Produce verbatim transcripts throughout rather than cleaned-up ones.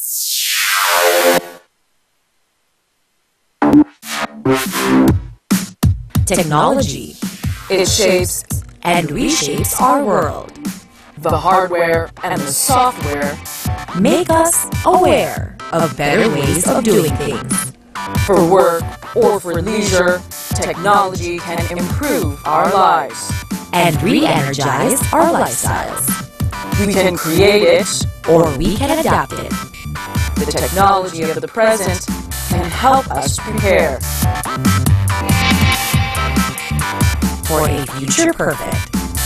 Technology. It shapes and reshapes our world. The hardware and the software make us aware of better ways of doing things. For work or for leisure, technology can improve our lives and re-energize our lifestyles. We can create it or we can adapt it. The technology of the present can help us prepare for a future perfect.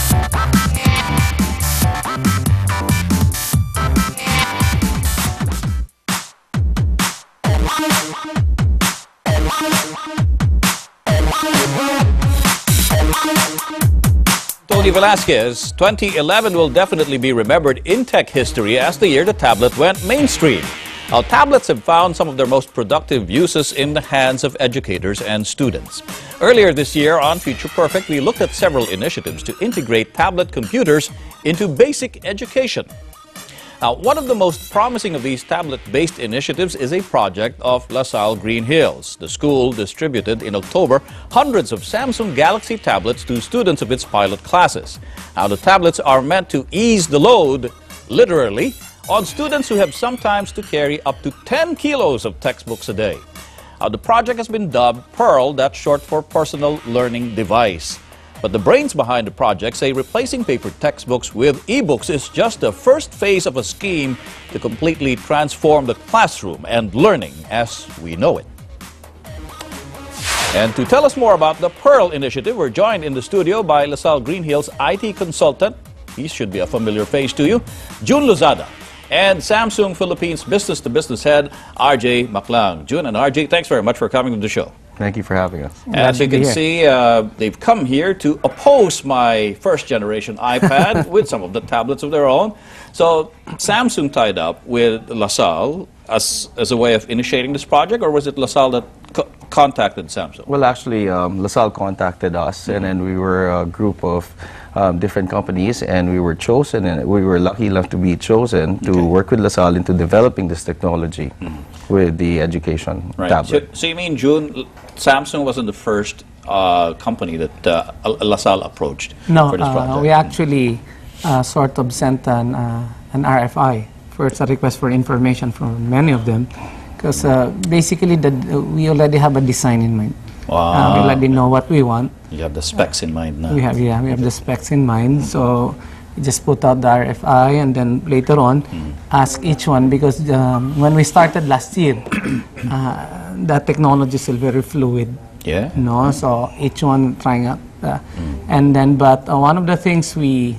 Tony Velasquez, twenty eleven will definitely be remembered in tech history as the year the tablet went mainstream. Now, tablets have found some of their most productive uses in the hands of educators and students. Earlier this year on Future Perfect, we looked at several initiatives to integrate tablet computers into basic education. Now, one of the most promising of these tablet-based initiatives is a project of LaSalle Green Hills. The school distributed in October hundreds of Samsung Galaxy tablets to students of its pilot classes. Now, the tablets are meant to ease the load, literally, on students who have sometimes to carry up to ten kilos of textbooks a day. Now, the project has been dubbed PEARL, that's short for Personal Learning Device. But the brains behind the project say replacing paper textbooks with e-books is just the first phase of a scheme to completely transform the classroom and learning as we know it. And to tell us more about the PEARL initiative, we're joined in the studio by LaSalle Green Hills I T consultant, he should be a familiar face to you, June Lozada, and Samsung Philippines business-to-business head, R J Maclang. June and R J, thanks very much for coming to the show. Thank you for having us. As you can see, uh, they've come here to oppose my first-generation iPad with some of the tablets of their own. So Samsung tied up with LaSalle as, as a way of initiating this project, or was it LaSalle that co contacted Samsung? Well, actually, um, LaSalle contacted us, mm-hmm. and then we were a group of um, different companies, and we were chosen, and we were lucky enough to be chosen to okay. work with LaSalle into developing this technology mm-hmm. with the education right. tablet. So, so you mean, June, Samsung wasn't the first uh, company that uh, LaSalle approached no, for this project? No, uh, we actually uh, sort of sent an, uh, an R F I, first a request for information from many of them, because uh, basically the, uh, we already have a design in mind. Wow. Uh, we already know what we want. You have the specs in mind now. We have, yeah, we have the specs in mind. So we just put out the R F I, and then later on mm. ask each one, because um, when we started last year, uh, the technology is still very fluid. Yeah. You know, so each one trying out. Uh, mm. And then, but uh, one of the things we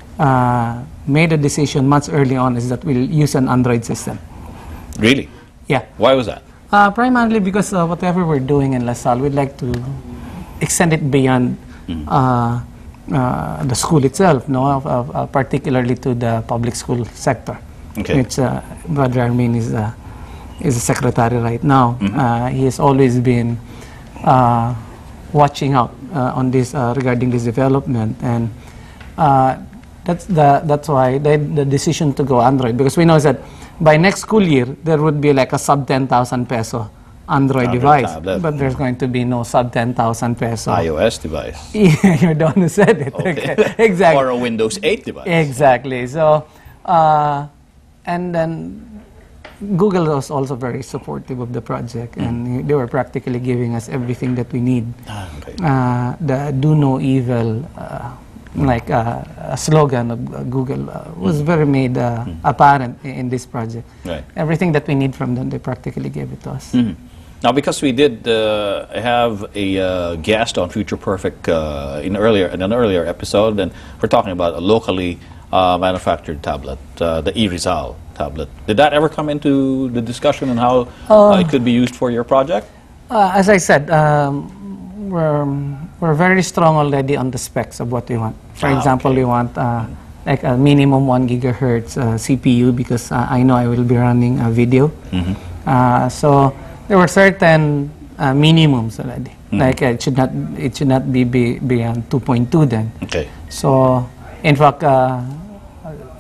uh, made a decision much early on is that we'll use an Android system. Really? Yeah. Why was that? Uh, primarily because uh, whatever we're doing in LaSalle, we'd like to extend it beyond mm. uh, uh, the school itself, no, uh, uh, particularly to the public school sector. Okay. Which uh, Brother Armin is uh, is a secretary right now. Mm-hmm. uh, he has always been uh, watching out uh, on this uh, regarding this development, and uh, that's the that's why the, the decision to go Android, because we know that by next school year there would be like a sub ten thousand peso Android, Android device, tablet. But there's going to be no sub ten thousand peso iOS device. Yeah, you're the one who said it. Okay. Okay. Exactly. Or a Windows eight device. Exactly. So, uh, and then Google was also very supportive of the project, mm. and they were practically giving us everything that we need. Ah, okay. uh, the do no evil, uh, mm. like uh, a slogan of uh, Google uh, was mm. very made uh, mm. apparent in, in this project. Right. Everything that we need from them, they practically gave it to us. Mm. Now, because we did uh, have a uh, guest on Future Perfect uh, in earlier in an earlier episode, and we're talking about a locally uh, manufactured tablet, uh, the e-Rizal tablet. Did that ever come into the discussion on how uh, uh, it could be used for your project? Uh, as I said, um, we're we're very strong already on the specs of what we want. For ah, example, okay. we want uh, like a minimum one gigahertz uh, C P U, because uh, I know I will be running a video. Mm-hmm. uh, so there were certain uh, minimums already. Mm-hmm. Like uh, it should not it should not be, be beyond two point two then. Okay. So in fact, uh,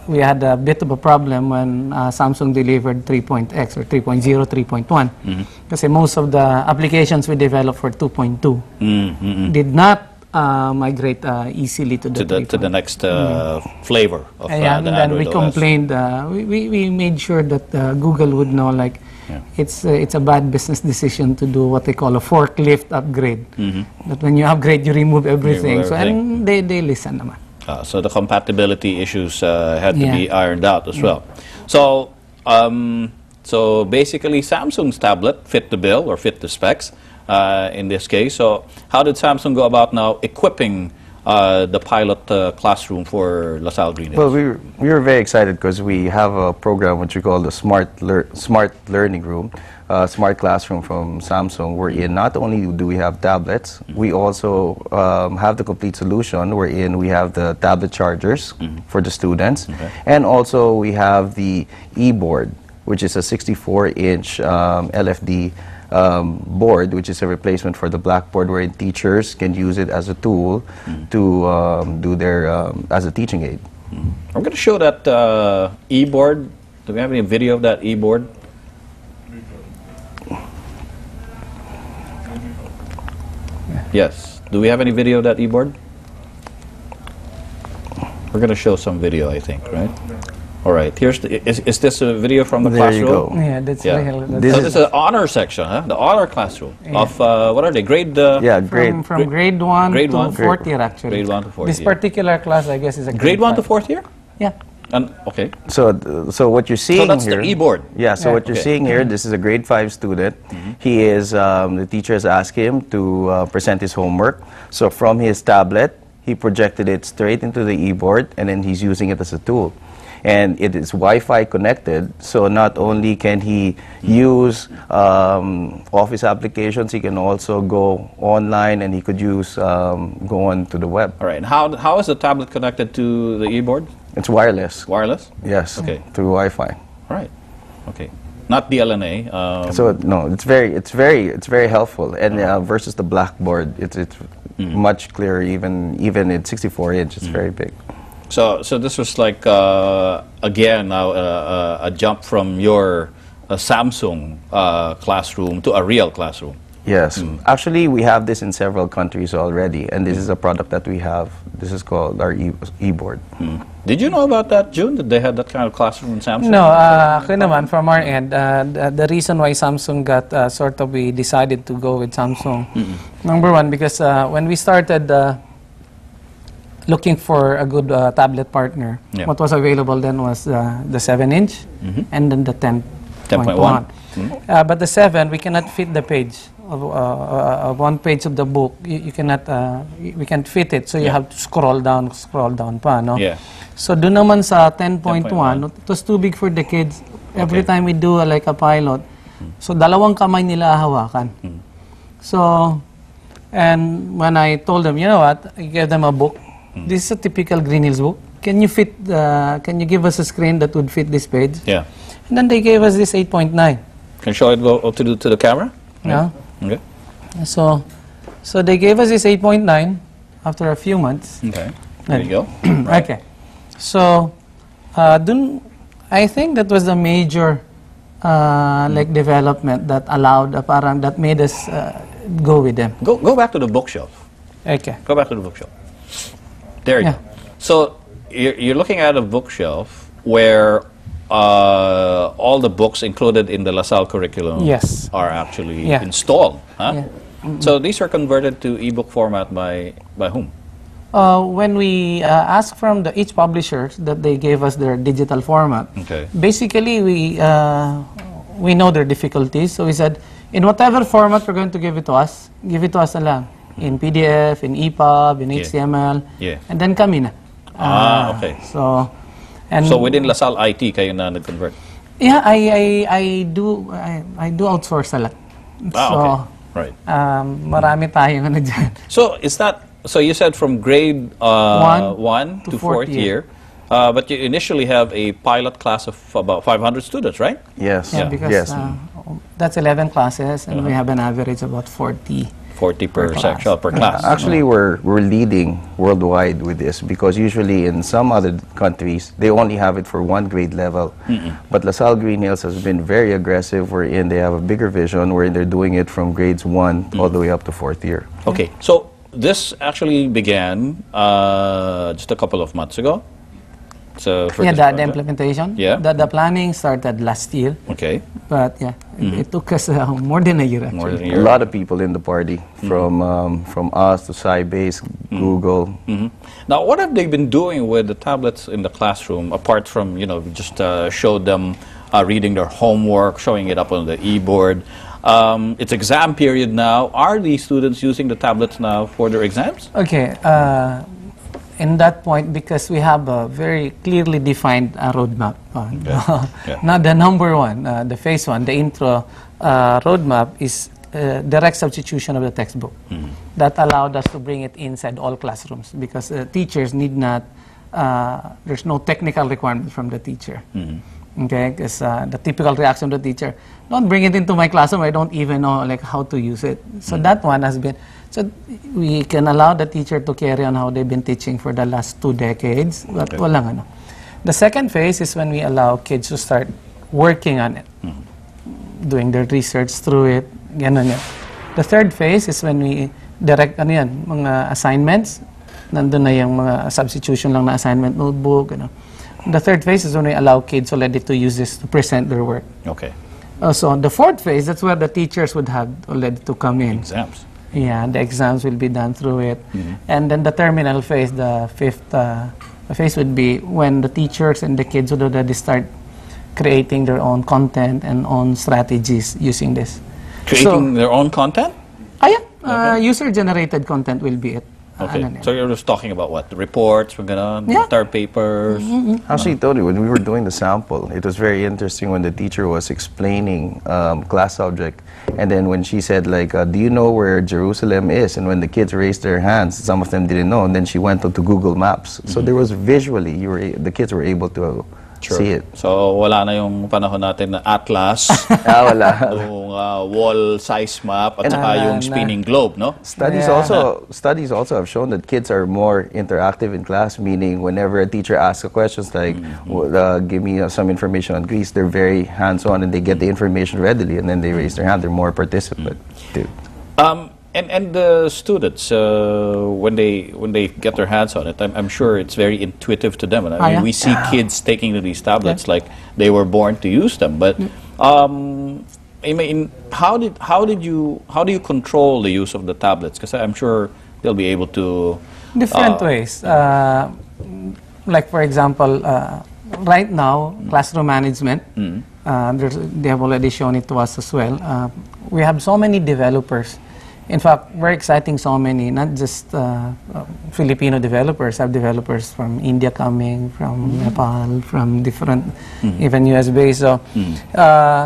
we had a bit of a problem when uh, Samsung delivered three point X or three point oh, three point one. Because mm-hmm. most of the applications we developed for two point two mm-hmm. did not uh, migrate uh, easily to the, to the, to the next uh, mm-hmm. flavor of uh, yeah, the and then Android we O S. complained, uh, we, we, we made sure that uh, Google would know, like, yeah. it's, uh, it's a bad business decision to do what they call a forklift upgrade. Mm-hmm. That when you upgrade, you remove everything. Remove everything. So, and they, they listen naman. Uh, so the compatibility issues uh, had yeah. to be ironed out as yeah. well. So, um, so basically, Samsung's tablet fit the bill or fit the specs uh, in this case. So, how did Samsung go about now equipping uh, the pilot uh, classroom for LaSalle Green Hills? Well, we were, we were very excited because we have a program which we call the Smart Lear Smart Learning Room. Uh, smart classroom from Samsung, wherein not only do we have tablets, mm-hmm. we also um, have the complete solution wherein we have the tablet chargers mm-hmm. for the students, okay. and also we have the e-board, which is a sixty-four inch um, L F D um, board, which is a replacement for the blackboard, wherein teachers can use it as a tool mm-hmm. to um, do their, um, as a teaching aid. Mm-hmm. I'm going to show that uh, e-board. Do we have any video of that e-board? Yes. Do we have any video of that e-board? We're going to show some video, I think, right? All right. Here's the, is, is this a video from the there classroom? You go. Yeah, that's yeah. real. That's this so is an honor section, huh? The honor classroom yeah. of uh, what are they? Grade. Uh, yeah, grade. From, from grade one grade to one? fourth year, actually. Grade one to fourth this year. This particular class, I guess, is a grade, grade one five. to fourth year. Yeah. And okay. So, th so what you're seeing so that's here, the e-board. Yeah. So yeah. what you're okay. seeing here, this is a grade five student. Mm-hmm. He is. Um, the teachers asked him to uh, present his homework. So from his tablet, he projected it straight into the e-board, and then he's using it as a tool. And it is Wi-Fi connected, so not only can he mm-hmm. use um, Office applications, he can also go online, and he could use um, go on to the web. All right. And how how is the tablet connected to the e-board? It's wireless. Wireless? Yes. Okay. Through Wi-Fi. All right. Okay. Not D L N A. Um, so no, it's very, it's very, it's very helpful. And uh, versus the blackboard, it's it's mm-hmm. much clearer. Even even at sixty-four inch, it's mm-hmm. very big. So so this was like uh, again now uh, uh, a jump from your uh, Samsung uh, classroom to a real classroom. Yes. Mm. Actually, we have this in several countries already, and this is a product that we have. This is called our e- e-board. Mm. Did you know about that, June? That they had that kind of classroom in Samsung? No, uh, ako naman, from our end, uh, the, the reason why Samsung got uh, sort of, we decided to go with Samsung. Mm-hmm. Number one, because uh, when we started uh, looking for a good uh, tablet partner, yeah. what was available then was uh, the seven inch mm-hmm. and then the ten point one. Mm-hmm. uh, but the seven, we cannot fit the page. Of, uh, uh, of one page of the book, you, you cannot, uh, we can't fit it, so you yeah. have to scroll down, scroll down pa, no? Yeah. So doon naman sa ten point one, it was too big for the kids. Every okay. time we do uh, like a pilot, mm. so dalawang kamay nila hawakan. Mm. So, and when I told them, you know what, I gave them a book. Mm. This is a typical Green Hills book. Can you fit, uh, can you give us a screen that would fit this page? Yeah. And then they gave us this eight point nine. Can you show it go to the, to the camera? Yeah. Okay. So, so they gave us this eight point nine after a few months. Okay. There you go. Right. Okay. So, uh, dun, I think that was the major uh, mm. like development that allowed, uh, parang that made us uh, go with them. Go go back to the bookshelf. Okay. Go back to the bookshelf. There you yeah. go. So you're, you're looking at a bookshelf where uh, all the books included in the LaSalle curriculum yes. are actually yeah. installed. Huh? Yeah. Mm-hmm. So these are converted to ebook format by by whom? Uh, when we uh, asked from the each publisher that they gave us their digital format, okay. basically we uh, we know their difficulties, so we said, in whatever format you're going to give it to us, give it to us na lang. In P D F, in E P U B, in yeah. H T M L, yeah. and then kami na. Ah, uh, okay. So, and so within LaSalle I T kayo na nag-convert? Yeah, I I I do I, I do outsource a lot. Ah, so, okay. Right. Um, marami tayong ano dyan. So is that so? You said from grade uh, one, one to, to fourth year, year uh, but you initially have a pilot class of about five hundred students, right? Yes. Yeah, yeah. because yes. Uh, that's eleven classes, and uh-huh. we have an average about forty. forty per, Per class. section, per class. Actually, we're, we're leading worldwide with this because usually in some other countries, they only have it for one grade level. Mm-mm. But LaSalle Green Hills has been very aggressive wherein they have a bigger vision wherein they're doing it from grades one mm. all the way up to fourth year. Okay, so this actually began uh, just a couple of months ago. So for yeah, this the, the project. implementation. Yeah. The, the planning started last year. Okay. But yeah, Mm-hmm. it, it took us uh, more than a year actually. More than a A year. lot of people in the party, from um, from us to Sybase, Mm-hmm. Google. Mm-hmm. Now, what have they been doing with the tablets in the classroom, apart from, you know, just uh, showed them uh, reading their homework, showing it up on the e-board? Um, it's exam period now. Are these students using the tablets now for their exams? Okay. Uh, in that point, because we have a very clearly defined uh, roadmap. Uh, Yeah. Now, the number one, uh, the phase one, the intro uh, roadmap is uh, direct substitution of the textbook. Mm-hmm. That allowed us to bring it inside all classrooms because uh, teachers need not, uh, there's no technical requirement from the teacher. Mm-hmm. Okay, because uh, the typical reaction of the teacher, don't bring it into my classroom, I don't even know like how to use it. So mm-hmm. that one has been, so we can allow the teacher to carry on how they've been teaching for the last two decades, but okay. walang ano. The second phase is when we allow kids to start working on it, mm-hmm. doing their research through it, ganun yan. The third phase is when we direct ano yan, mga assignments, nandun na yung mga substitution lang na assignment notebook, ano. The third phase is when we allow kids already to use this to present their work. Okay. Uh, so the fourth phase, that's where the teachers would have already to come in. Exams. Yeah, the exams will be done through it. Mm-hmm. And then the terminal phase, the fifth uh, phase would be when the teachers and the kids would already start creating their own content and own strategies using this. Creating so, their own content? Ah, yeah. Uh, Okay. User-generated content will be it. Okay. Ano yan. So you're just talking about what? The reports, we're gonna Yeah. start papers. Mm-hmm. Actually, Tony, when we were doing the sample, it was very interesting when the teacher was explaining um, class subject, and then when she said, like, uh, do you know where Jerusalem is? And when the kids raised their hands, some of them didn't know, and then she went on to Google Maps. So there was visually, you were a- the kids were able to Sure. see it. So wala na yung panahon natin na atlas, Ah, wala. yung uh, wall size map, at And, saka uh, yung na- spinning globe, no? Studies Yeah. also studies also have shown that kids are more interactive in class. Meaning, whenever a teacher asks a questions like, well, uh, "Give me uh, some information on Greece," they're very hands-on and they get the information readily, and then they raise their hand. They're more participant. too. Um, and and the students, uh, when they when they get their hands on it, I'm, I'm sure it's very intuitive to them. And I Ah, mean, yeah. we see kids taking to these tablets like they were born to use them. But um, I mean, how did how did you how do you control the use of the tablets? Because I'm sure they'll be able to. Different uh, ways. Uh, like for example, uh, right now, classroom management, uh, there's, they have already shown it to us as well. Uh, we have so many developers. In fact, we're exciting so many, not just uh, uh, Filipino developers, have developers from India coming, from Nepal, from different, even U S based. So, uh,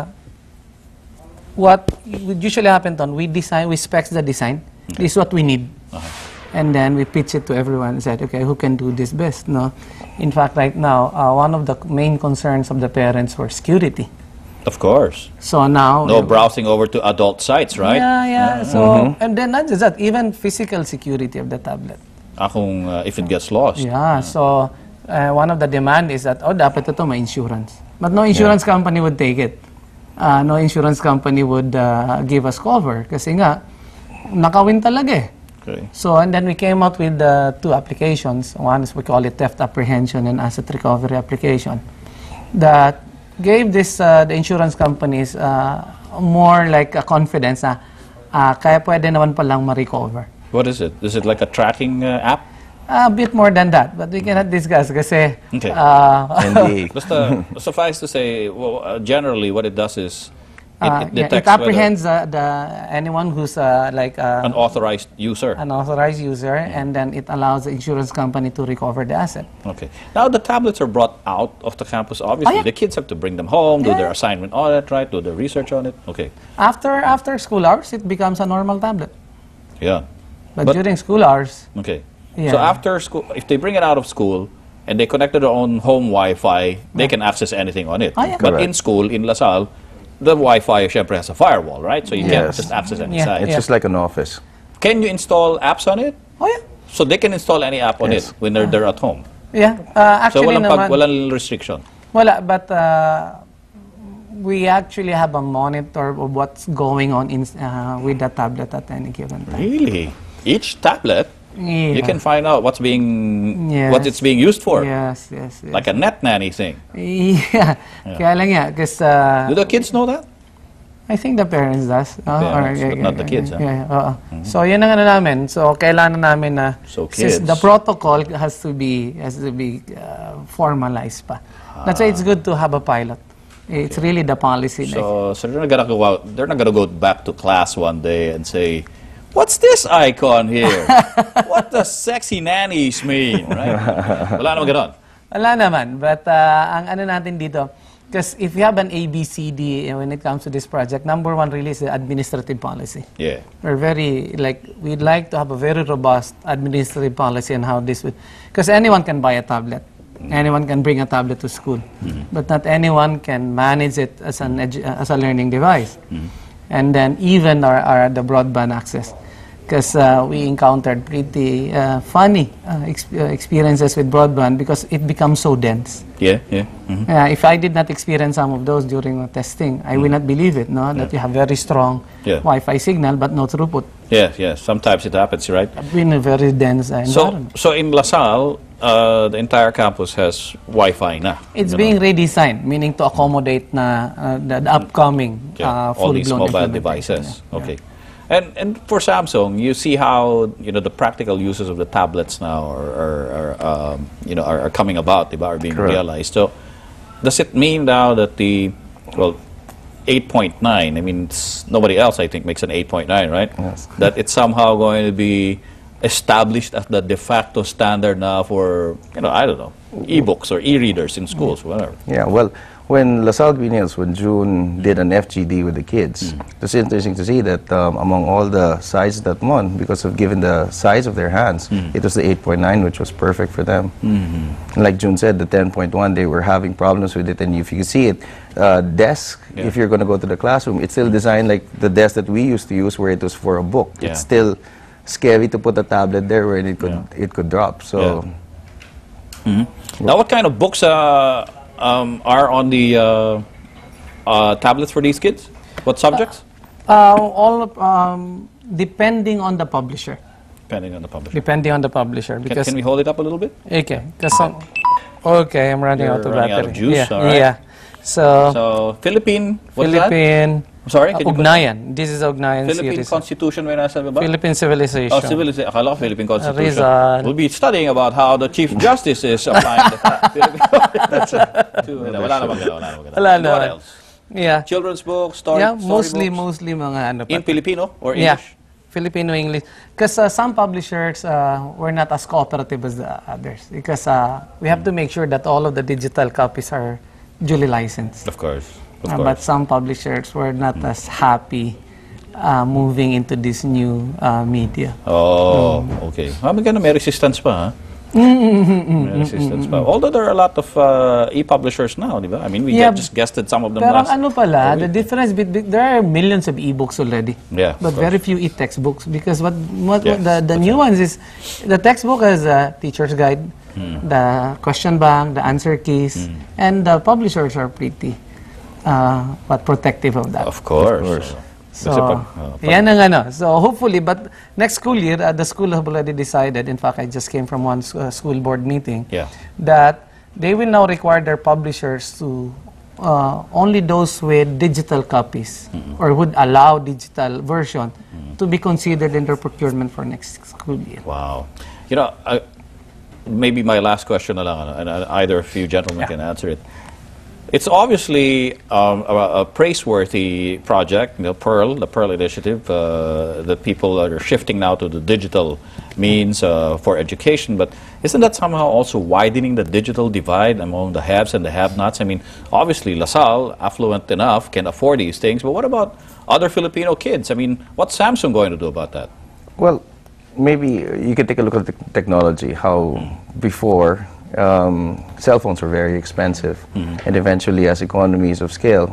what would usually happen, Ton, we design, we specs the design. This is what we need. And then we pitch it to everyone and said, okay, who can do this best? No, in fact, right now, uh, one of the main concerns of the parents were security. Of course. So now, No browsing over to adult sites, right? yeah, yeah. So and then not just that, even physical security of the tablet. Akong, uh, if it gets lost. Yeah. So uh, one of the demand is that oh, dapat ito may insurance, but no insurance company would take it. Uh, no insurance company would uh, give us cover kasi nga nakawin talaga eh. Okay. So, and then we came out with uh, two applications. One is we call it theft apprehension and asset recovery application that gave this uh, the insurance companies uh, more like a confidence na uh, kaya pwede naman palang ma-recover. What is it? Is it like a tracking uh, app? A bit more than that, but we cannot discuss kasi Okay. uh, N D A. Basta, suffice to say, well, uh, generally what it does is it, uh, it yeah, detects it apprehends uh, the anyone who's uh, like uh, whether an authorized user. an authorized user, and then it allows the insurance company to recover the asset. Okay. Now the tablets are brought out of the campus. Obviously, Oh, yeah. the kids have to bring them home, do Yeah. their assignment on it, right? Do their research on it. Okay. After after school hours, it becomes a normal tablet. Yeah. But, But- during school hours, Okay. Yeah. So after school, if they bring it out of school and they connect to their own home Wi-Fi, they can access anything on it. Oh, yeah. But in Correct. school, in LaSalle, the Wi-Fi syempre has a firewall, right? So you can't Yes. just access any Yeah. site. It's just like an office. Can you install apps on it? Oh yeah. So they can install any app on Yes. it when they're, they're at home. Yeah. Uh, So actually walang, pag, naman, walang restriction. wala, but uh, we actually have a monitor of what's going on in, uh, with the tablet at any given time. Really? Each tablet, Yeah. you can find out what's being, Yes. what it's being used for. Yes, yes, yes. Like a net nanny thing. Yeah. Kaya lang nga, because uh, Do the kids know that? I think the parents does. Uh, Parents, but not the kids, Yeah, huh? yeah, oo. So, yun ang ano namin. So, kailangan namin na, So, since kids. the protocol has to be, has to be uh, formalized pa. That's why it's good to have a pilot. It's really the policy. like- So, so they're not gonna go out, they're not gonna go back to class one day and say, "What's this icon here? What does sexy nannies mean?" Right? Wala naman ganon. Wala naman. But uh, ang ano natin dito, because if you have an A B C D when it comes to this project, number one really is the administrative policy. Yeah. We're very, like, we'd like to have a very robust administrative policy on how this would, because anyone can buy a tablet. Anyone can bring a tablet to school. But not anyone can manage it as an edu as a learning device. And then even our, our the broadband access. Because uh, we encountered pretty uh, funny uh, exp uh, experiences with broadband because it becomes so dense. Yeah, yeah. Mhm. Uh, if I did not experience some of those during the testing, I will not believe it, no? That you have very strong Yeah. Wi-Fi signal but no throughput. Yeah, yeah. Sometimes it happens, right? In a very dense uh, So, environment. so in LaSalle, uh, the entire campus has Wi-Fi na. It's Ganon. being redesigned, meaning to accommodate na uh, the, the upcoming Yeah, uh, all these full-blown mobile implementation. devices. Yeah. Okay. And and for Samsung, you see how you know the practical uses of the tablets now are, are, are um, you know are, are coming about, diba, are being Correct. realized. So, does it mean now that the well, eight point nine? I mean, it's, nobody else I think makes an eight point nine, right? Yes. That it's somehow going to be established as the de facto standard now for you know I don't know e-books or e-readers in schools, whatever. Yeah, well, when LaSalle Green Hills, when June did an F G D with the kids, it was interesting to see that um, among all the sizes that won, because of given the size of their hands, it was the eight point nine, which was perfect for them. And like June said, the ten point one, they were having problems with it, and if you can see it, uh, desk, Yeah. if you're going to go to the classroom, it's still designed like the desk that we used to use, where it was for a book. Yeah. It's still scary to put a tablet there where it could it could drop. So. Now, what kind of books uh, um, are on the uh, uh, tablets for these kids? What subjects? Uh, all of, um, depending on the publisher. Depending on the publisher. Depending on the publisher, Can, because can we hold it up a little bit? okay, because some, okay, I'm running You're out of running out battery. of juice, yeah, all right. yeah. So, So, Philippine, what's that? Philippine, Sorry, uh, can you put- Ugnayan. This is Ugnayan Philippine series. Constitution, may nasa baba? Philippine Civilization. Oh, civilization. Akala ko Philippine Constitution. Rizal. We'll be studying about how the Chief Justice is applying the Philippine Constitution. Wala naman gano'n, wala naman gano'n. Wala What naman. else? Yeah. Children's books, story, Yeah, story mostly, books? mostly mga ano pa. In Filipino or Yeah, English? Filipino English. Because uh, some publishers uh, were not as cooperative as the others. Because uh, we have to make sure that all of the digital copies are duly licensed. Of course. Of Uh, course. but some publishers were not as happy uh, moving into this new uh, media. Oh, okay. Ah, may ganun, may resistance pa, ha? May resistance pa. Although there are a lot of uh, e-publishers now, di ba? I mean, we Yeah, get- just guested some of them Pero last. ano pala, the difference between, there are millions of e-books already. Yeah, of But course. very few e-textbooks because what, what, Yes, what the, the that's new right. ones is, the textbook has a teacher's guide, Hmm. the question bank, the answer keys, and the publishers are pretty uh, but protective of that. Of course. course. So, Kasi pag- oh, pag- yan ang ano. So, hopefully, but next school year, uh, the school have already decided, in fact, I just came from one s- uh, school board meeting, Yeah. that they will now require their publishers to, uh, only those with digital copies, or would allow digital version, to be considered in their procurement for next school year. Wow. You know, I, maybe my last question na lang, ano, and uh, either of you gentlemen Yeah. can answer it. It's obviously um, a, a praiseworthy project, you know, Pearl, the Pearl Initiative, uh, that people are shifting now to the digital means uh, for education, but isn't that somehow also widening the digital divide among the haves and the have-nots? I mean, obviously LaSalle, affluent enough, can afford these things, but what about other Filipino kids? I mean, what's Samsung going to do about that? Well, maybe you can take a look at the technology, how before um, cell phones were very expensive, and eventually as economies of scale,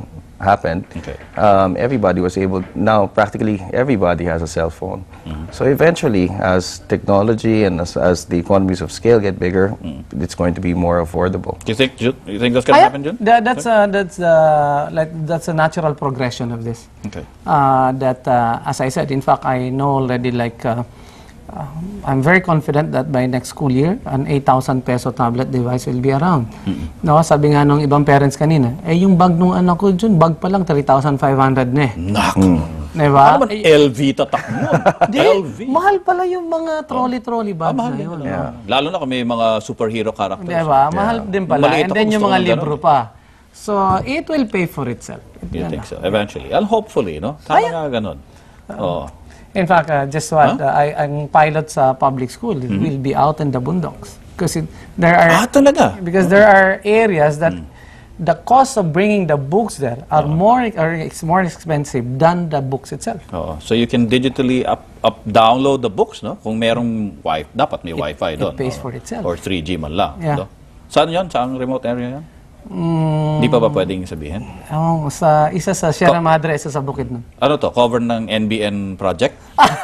happened, Okay. um, everybody was able, now practically everybody has a cell phone. Mm-hmm. So eventually, as technology and as, as the economies of scale get bigger, Mm. it's going to be more affordable. Do you think, Jun, you think that's going to Ah, happen, Jun? that, that's uh, that's uh, like that's a natural progression of this. Okay. Uh, that uh, as I said, in fact, I know already. Like uh, uh, I'm very confident that by next school year, an eight thousand peso tablet device will be around. Mm-hmm. No, sabi nga nung ibang parents kanina, eh yung bag nung anak ko dyan, bag pa lang three thousand five hundred na eh. Naku. Diba? Ano man L V tatak mo? Di, L V. mahal pala yung mga trolley-trolley Ah, bags mahal na din yun. pala. Yeah. Lalo na kung may mga superhero characters. Diba? Mahal din pala. Maliit And ako, then gusto yung ko mga ng libro ganun. pa. So, it will pay for itself. You think so? Eventually. And hopefully, no? Tama nga ganun. Oo. In fact, uh, just what, Huh? uh, I, ang pilot sa public school will be out in the boondocks. Because it, there are, Ah, talaga? because there are areas that the cost of bringing the books there are more, or it's more expensive than the books itself. Oo. So you can digitally up, up download the books, no? Kung merong wifi, dapat may wifi it doon. pays or, for itself. Or three G man lang. Yeah. No? Saan yun? Saan remote area yan? Mm, Di pa ba pwedeng sabihin? oh, sa, isa sa Sierra Madre, isa sa Bukidnon. Ano to? Cover ng N B N project?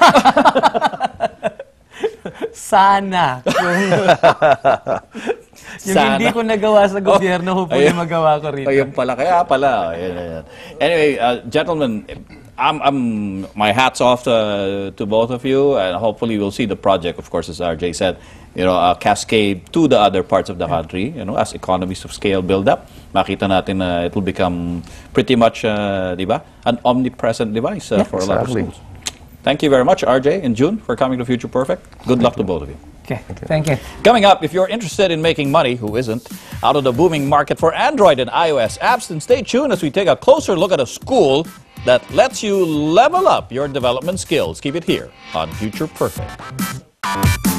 Sana. Kung, yung Sana. hindi ko nagawa sa gobyerno, hopefully ayun. magawa ko rito. Ayun pala. Kaya pala. Ayun, ayun. Anyway, uh, gentlemen, I'm, I'm, my hat's off to, to both of you, and hopefully we'll see the project, of course, as R J said, you know, uh, cascade to the other parts of the country, you know, as economies of scale build up. Makita natin na it will become pretty much, uh, di ba, an omnipresent device uh, for a lot of exactly. schools. Thank you very much, R J and June, for coming to Future Perfect. Good luck to both of you. Okay, thank you. Coming up, if you're interested in making money, who isn't, out of the booming market for Android and iOS apps, then stay tuned as we take a closer look at a school that lets you level up your development skills. Keep it here on Future Perfect.